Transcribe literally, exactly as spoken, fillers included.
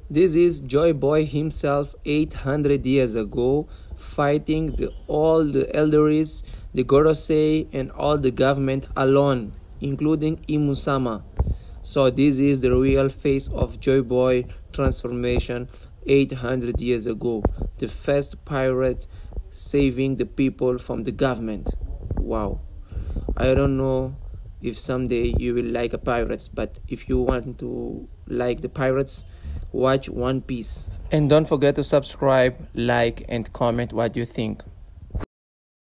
This is JOYBOY himself eight hundred years ago, fighting the, all the elders, the Gorosei, and all the government alone, including Imusama. So this is the real face of JOYBOY transformation eight hundred years ago. The first pirate saving the people from the government. Wow. I don't know if someday you will like a pirates, but if you want to like the pirates, watch One Piece. And don't forget to subscribe, like, and comment what you think.